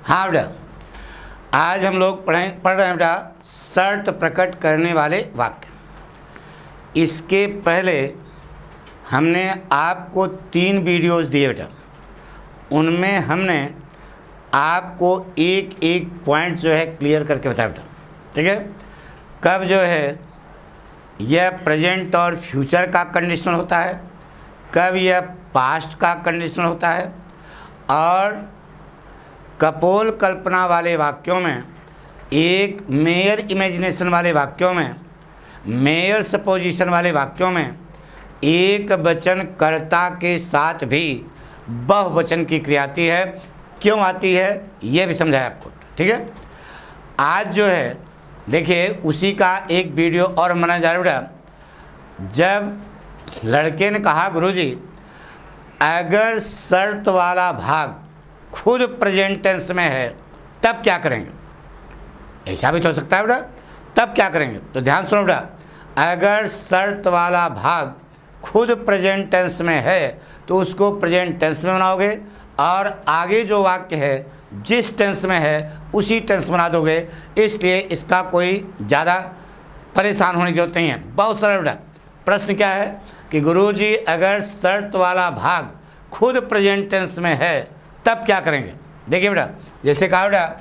हाँ बेटा, आज हम लोग पढ़ रहे हैं बेटा शर्त प्रकट करने वाले वाक्य। इसके पहले हमने आपको 3 वीडियोस दिए बेटा, उनमें हमने आपको एक एक पॉइंट जो है क्लियर करके बताया बेटा। ठीक है, कब जो है यह प्रेजेंट और फ्यूचर का कंडीशनल होता है, कब यह पास्ट का कंडीशनल होता है, और कपोल कल्पना वाले वाक्यों में, एक मेयर इमेजिनेशन वाले वाक्यों में, मेयर सपोजिशन वाले वाक्यों में एक वचन कर्ता के साथ भी बहुवचन की क्रिया आती है। क्यों आती है यह भी समझाया आपको। ठीक है, आज जो है देखिए उसी का एक वीडियो और बनाया जा रहा है। जब लड़के ने कहा गुरुजी अगर शर्त वाला भाग खुद प्रेजेंट टेंस में है तब क्या करेंगे, ऐसा भी तो हो सकता है बेटा, तब क्या करेंगे? तो ध्यान सुनो बेटा, अगर शर्त वाला भाग खुद प्रेजेंट टेंस में है तो उसको प्रेजेंट टेंस में बनाओगे, और आगे जो वाक्य है जिस टेंस में है उसी टेंस बना दोगे। इसलिए इसका कोई ज़्यादा परेशान होने की जरूरत नहीं है, बहुत सरल बेटा। प्रश्न क्या है कि गुरुजी अगर शर्त वाला भाग खुद प्रेजेंट टेंस में है तब क्या करेंगे? देखिए बेटा, जैसे कहा बेटा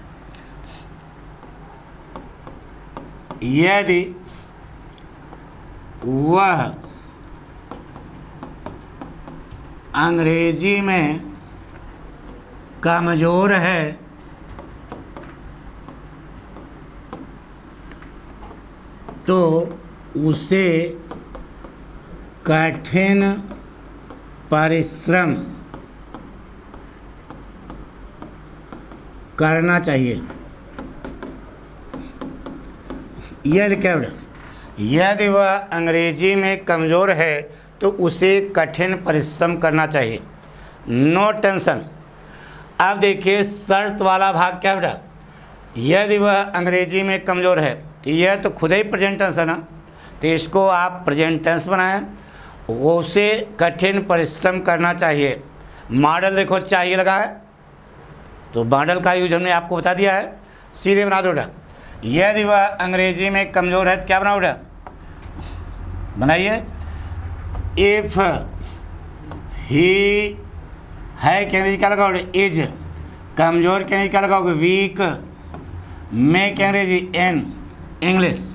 यदि वह अंग्रेजी में कमज़ोर है तो उसे कठिन परिश्रम करना चाहिए। यह लिखा बेटा, यदि वह अंग्रेजी में कमज़ोर है तो उसे कठिन परिश्रम करना चाहिए। No tension. अब देखिए शर्त वाला भाग क्या बेटा, यदि वह अंग्रेजी में कमज़ोर है तो यह तो खुद ही प्रेजेंट टेंस है ना, तो इसको आप प्रेजेंट टेंस बनाएं, उसे कठिन परिश्रम करना चाहिए। मॉडल देखो चाहिए लगा है तो मॉडल का यूज हमने आपको बता दिया है, सीधे बना दो बेटा। यदि वह अंग्रेजी में कमज़ोर है तो क्या बनाओ बेटा, बनाइए इफ़ ही है के अंग्रेजी क्या लगाओगे, इज, कमज़ोर के अंग्रेजी क्या लगाओगे, वीक, में के अंग्रेजी एन, English.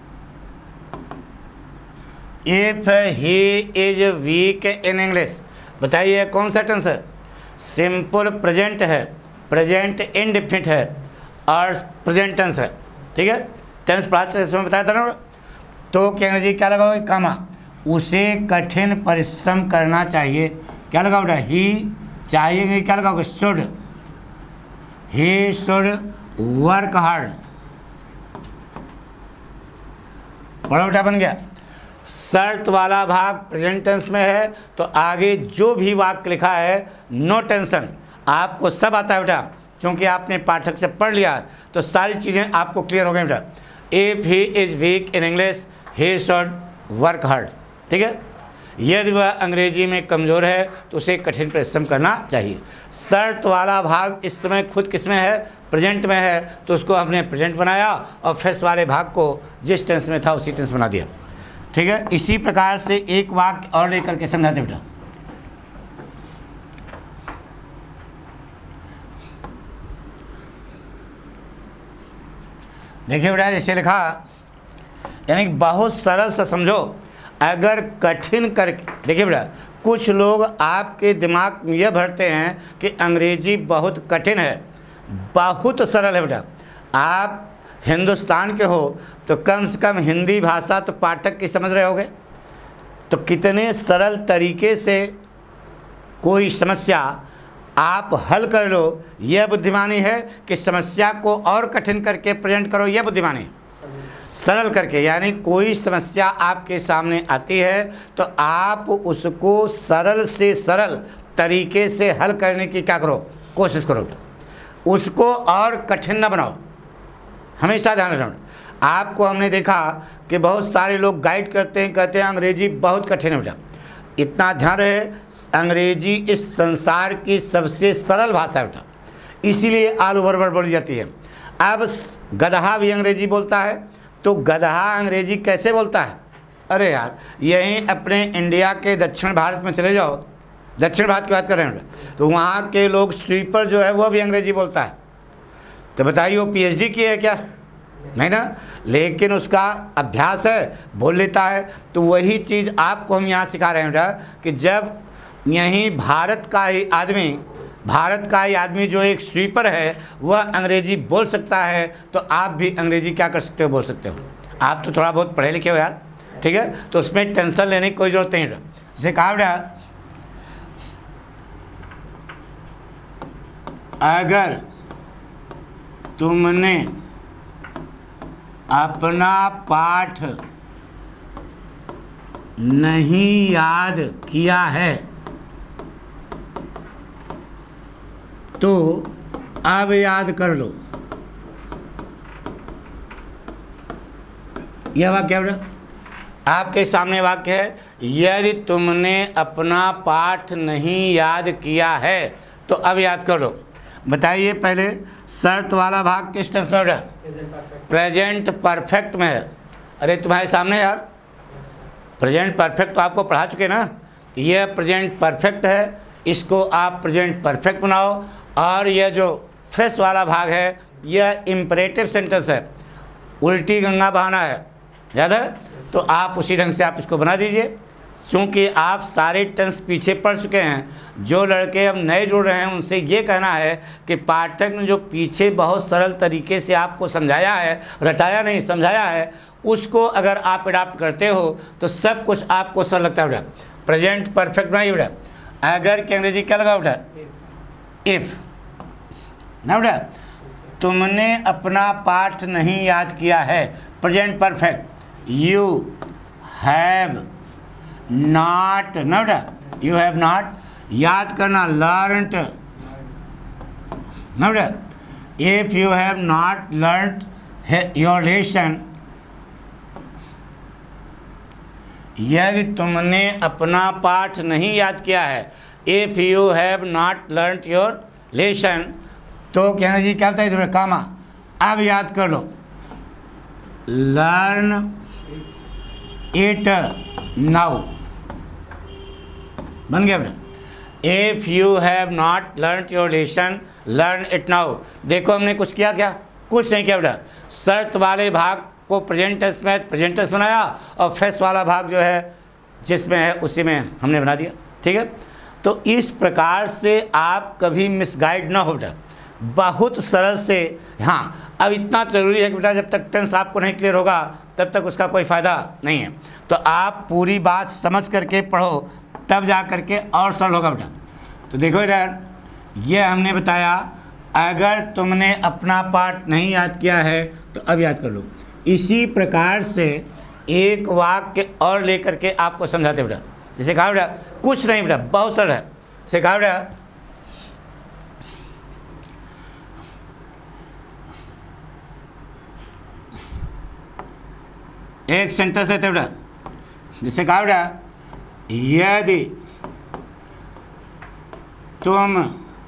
If he is weak in English, बताइए कौन सा टेंस है? सिंपल प्रेजेंट है, प्रेजेंट इंडेफिनिट है और प्रेजेंट टेंस है। ठीक है, टेंस पास्ट टेंस में बताया था ना। तो के अंग्रेजी क्या लगाओगे, कामा, उसे कठिन परिश्रम करना चाहिए। क्या लगाओ बेटा, ही, चाहिए क्या लगाओगे, should, he should work hard. बड़ा बेटा बन गया। शर्त वाला भाग प्रेजेंट टेंस में है तो आगे जो भी वाक्य लिखा है नो टेंशन, आपको सब आता है बेटा, क्योंकि आपने पाठक से पढ़ लिया तो सारी चीज़ें आपको क्लियर हो गई बेटा। If he is weak in English he should work hard. ठीक है, यदि वह अंग्रेजी में कमज़ोर है तो उसे कठिन परिश्रम करना चाहिए। शर्त वाला भाग इस समय खुद किस में है, प्रेजेंट में है, तो उसको हमने प्रेजेंट बनाया और फेस वाले भाग को जिस टेंस में था उसी टेंस बना दिया। ठीक है, इसी प्रकार से एक वाक्य और लेकर के समझाते बेटा। देखिए बेटा, जैसे लिखा, यानी बहुत सरल सा समझो। अगर कठिन करके, देखिए बेटा, कुछ लोग आपके दिमाग में यह भरते हैं कि अंग्रेजी बहुत कठिन है। बहुत सरल है बेटा। आप हिंदुस्तान के हो तो कम से कम हिंदी भाषा तो पाठक की समझ रहे होगे, तो कितने सरल तरीके से कोई समस्या आप हल कर लो, यह बुद्धिमानी है कि समस्या को और कठिन करके प्रेजेंट करो, यह बुद्धिमानी है। सरल करके, यानी कोई समस्या आपके सामने आती है तो आप उसको सरल से सरल तरीके से हल करने की क्या करो, कोशिश करो, उसको और कठिन ना बनाओ। हमेशा ध्यान रखना। आपको हमने देखा कि बहुत सारे लोग गाइड करते हैं, कहते हैं अंग्रेजी बहुत कठिन है बेटा। इतना ध्यान रहे, अंग्रेजी इस संसार की सबसे सरल भाषा है बेटा। इसीलिए आल ओवर वर्ड बोली जाती है। अब गधा भी अंग्रेजी बोलता है, तो गधा अंग्रेजी कैसे बोलता है? अरे यार, यहीं अपने इंडिया के दक्षिण भारत में चले जाओ, दक्षिण भारत की बात कर रहे हैं, तो वहाँ के लोग स्वीपर जो है वो भी अंग्रेजी बोलता है। तो बताइए वो पीएचडी की है क्या? नहीं ना, लेकिन उसका अभ्यास है, बोल लेता है। तो वही चीज़ आपको हम यहाँ सिखा रहे हैं बेटा कि जब यहीं भारत का ही आदमी जो एक स्वीपर है वह अंग्रेजी बोल सकता है, तो आप भी अंग्रेजी क्या कर सकते हो, बोल सकते हो। आप तो थोड़ा बहुत पढ़े लिखे हो यार, ठीक है, तो उसमें टेंशन लेने की कोई ज़रूरत नहीं है। जैसे कहा बेटा, अगर तुमने अपना पाठ नहीं याद किया है तो अब याद कर लो। यह वाक्य है बेटा, आपके सामने वाक्य है, यदि तुमने अपना पाठ नहीं याद किया है तो अब याद कर लो। बताइए पहले शर्त वाला भाग किस टेंस में है? प्रेजेंट परफेक्ट में है। अरे तुम्हारे सामने यार, प्रेजेंट परफेक्ट तो आपको पढ़ा चुके ना, यह प्रेजेंट परफेक्ट है, इसको आप प्रेजेंट परफेक्ट बनाओ। और यह जो फ्रेश वाला भाग है यह इम्परेटिव सेंटेंस है, उल्टी गंगा बहाना है, याद है? तो आप उसी ढंग से आप इसको बना दीजिए। क्योंकि आप सारे टेंस पीछे पढ़ चुके हैं, जो लड़के अब नए जुड़ रहे हैं उनसे ये कहना है कि पाठक ने जो पीछे बहुत सरल तरीके से आपको समझाया है, रटाया नहीं समझाया है, उसको अगर आप अडॉप्ट करते हो तो सब कुछ आपको सरल लगता है बेटा। प्रेजेंट परफेक्ट नहीं बेटा, अगर के अंग्रेजी क्या लगा बेटा? इफ़ ना बेटा। तुमने अपना पाठ नहीं याद किया है, present perfect. You have not, ना बेटा, यू हैव नॉट। याद करना, लर्नड, ना बेटा। If you have not learned your lesson, यदि तुमने अपना पाठ नहीं याद किया है, if you have not learned your lesson, तो कहना जी क्या बताइए तुम्हें कामा। अब याद कर लो, लर्न इट नाउ, बन गया बेटा। If you have not learn your lesson, learn it now. देखो हमने कुछ किया क्या? कुछ नहीं किया बेटा। शर्त वाले भाग को प्रेजेंट टेंस में प्रेजेंट टेंस बनाया, और फ्रेश वाला भाग जो है जिसमें है उसी में हमने बना दिया, ठीक है। तो इस प्रकार से आप कभी मिसगाइड ना हो बेटा, बहुत सरल से। हाँ, अब इतना ज़रूरी है कि बेटा जब तक टेंस आपको नहीं क्लियर होगा तब तक उसका कोई फ़ायदा नहीं है। तो आप पूरी बात समझ करके पढ़ो, तब जा करके और सरल होगा बेटा। तो देखो इधर, ये हमने बताया, अगर तुमने अपना पाठ नहीं याद किया है तो अब याद कर लो। इसी प्रकार से एक वाक्य और लेकर के आपको समझाते बेटा। जैसे कहा बेटा, कुछ नहीं बेटा, बहुत सरल है। जैसे कहा बेटा, एक सेंटेंस देते बेटा। जैसे कहा बेटा, यदि तुम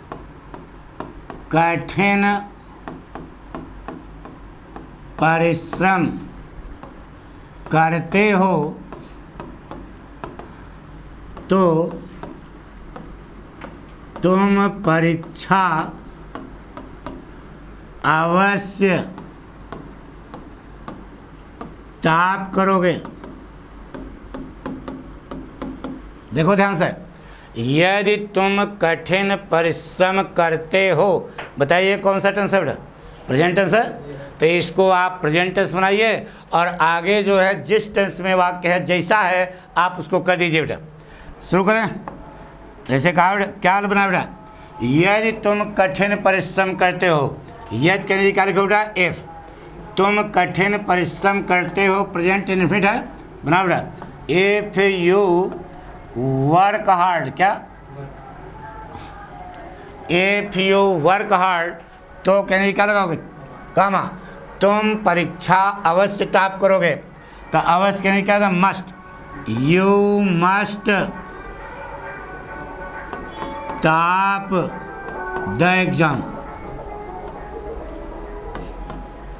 कठिन परिश्रम करते हो तो तुम परीक्षा अवश्य टॉप करोगे। देखो ध्यान से, यदि तुम कठिन परिश्रम करते हो, बताइए कौन सा टेंस है बेटा? प्रेजेंट टेंस है। तो इसको आप प्रेजेंट टेंस बनाइए, और आगे जो है जिस टेंस में वाक्य है जैसा है आप उसको कर दीजिए बेटा। शुरू करें। जैसे कहा बेटा, क्या बना बेटा? यदि तुम कठिन परिश्रम करते हो, यदि के लिए क्या लिखो बेटा? इफ। तुम कठिन परिश्रम करते हो, प्रेजेंट इनफिनिट है, बना बेटा। इफ यू वर्क हार्ड, क्या? इफ यू वर्क हार्ड, तो कहने क्या लगाओगे? कामा। तुम परीक्षा अवश्य टॉप करोगे, तो अवश्य कहने क्या था? Must. You must top the exam,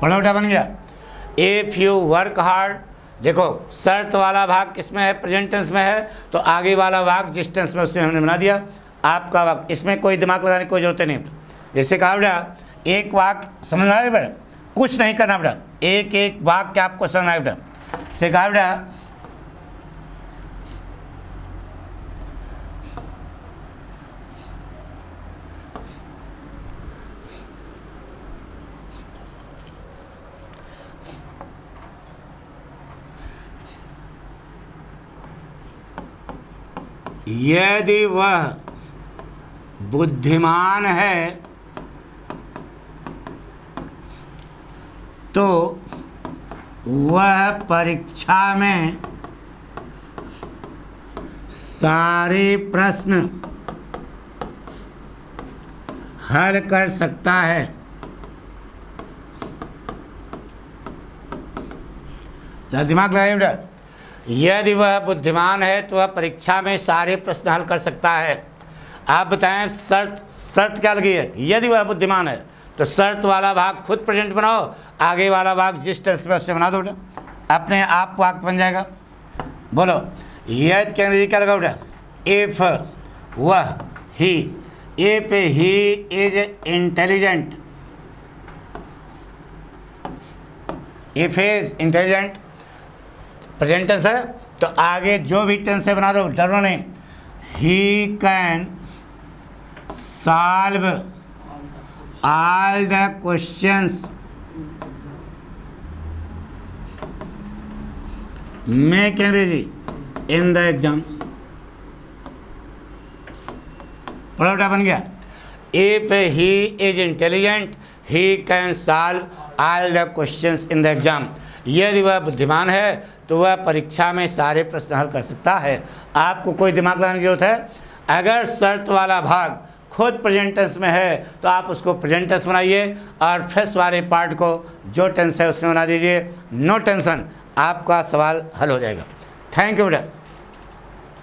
पढ़ो बेटा, बन गया। इफ़ यू वर्क हार्ड, देखो शर्त वाला भाग किस में है, प्रेजेंट टेंस में है, तो आगे वाला भाग जिस टेंस में उससे हमने बना दिया आपका वाक्य। इसमें कोई दिमाग लगाने की कोई जरूरत नहीं। जैसे कहा बेटा एक वाक्य समझ में आया बेटा, कुछ नहीं करना बेटा, एक एक वाक्य आपको समझ आया बेटा। जैसे कहा बेटा यदि वह बुद्धिमान है तो वह परीक्षा में सारे प्रश्न हल कर सकता है। दिमाग लगाइए बेटा, यदि वह बुद्धिमान है तो वह परीक्षा में सारे प्रश्न हल कर सकता है। आप बताएं शर्त क्या लगी है, यदि वह बुद्धिमान है, तो शर्त वाला भाग खुद प्रेजेंट बनाओ, आगे वाला भाग जिस टेंस में उससे बना दो बेटा, अपने आप वाक्य बन जाएगा। बोलो यदि के अंग्रेजी क्या लगा बेटा, इफ वह he, if he is intelligent, if is intelligent present tense है, तो आगे जो भी टेंस है बना दो, डरो नहीं। He can solve all the questions make अंग्रेजी इन द एग्जाम। पढ़ो बेटा, बन गया। If he is intelligent he can solve all the questions in the exam. यदि वह बुद्धिमान है तो वह परीक्षा में सारे प्रश्न हल कर सकता है। आपको कोई दिमाग लगाने की जरूरत है। अगर शर्त वाला भाग खुद प्रेजेंट टेंस में है तो आप उसको प्रेजेंट टेंस बनाइए और फ्रेश वाले पार्ट को जो टेंस है उसमें बना दीजिए। नो टेंशन, आपका सवाल हल हो जाएगा। थैंक यू बेटा।